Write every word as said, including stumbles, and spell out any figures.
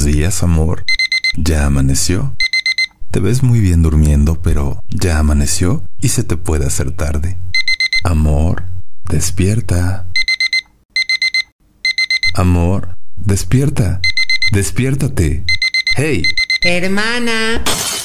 Buenos días, amor. ¿Ya amaneció? Te ves muy bien durmiendo, pero ya amaneció y se te puede hacer tarde. Amor, despierta. Amor, despierta. Despiértate. ¡Hey! Hermana.